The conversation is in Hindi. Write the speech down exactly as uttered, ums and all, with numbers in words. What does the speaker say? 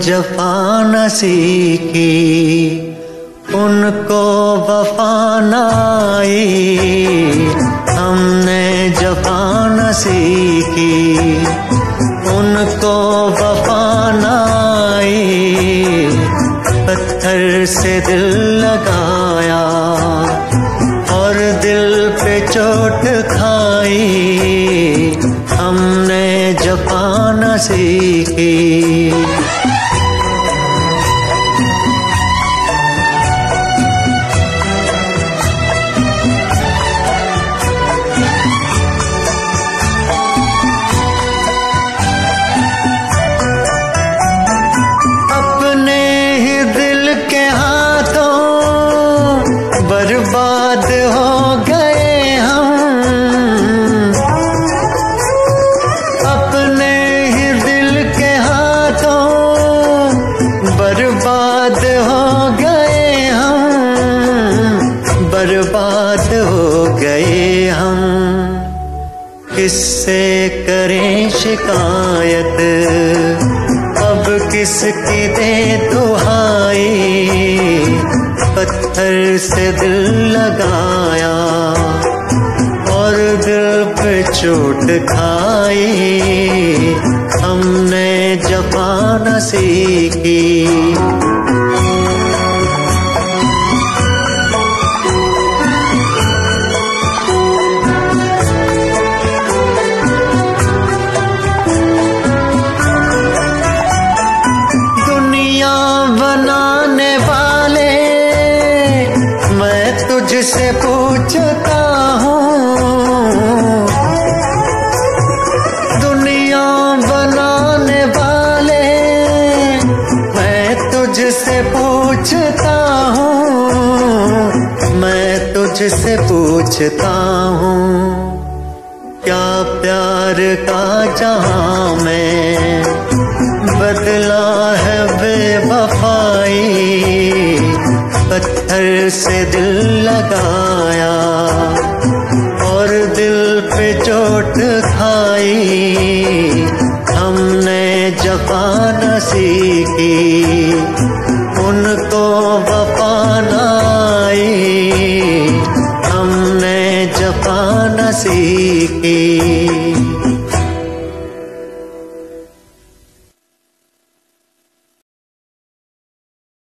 जफा न सीखी, उनको वफा न आई। हमने जफा न सीखी, उनको वफा न आई। पत्थर से दिल लगाया और दिल पे चोट खाई। हमने जफा न सीखी। अपने ही दिल के हाथों बर्बाद हो गए हम। अपने ही दिल के हाथों बर्बाद हो गए हम, बर्बाद हो गए हम। किससे करें शिकायत, अब किसकी दे दुहाई। पत्थर से दिल लगाया और दिल पे चोट खाई। हमने जफा न सीखी। बनाने वाले मैं तुझसे पूछता हूँ। दुनिया बनाने वाले मैं तुझसे पूछता हूँ। मैं तुझसे पूछता हूँ, क्या प्यार का जहां में बदला है बेवफाई। पत्थर से दिल लगाया और दिल पे चोट खाई। हमने जफा न सीखी, उनको वफा न आई। हमने जफा न सीखी।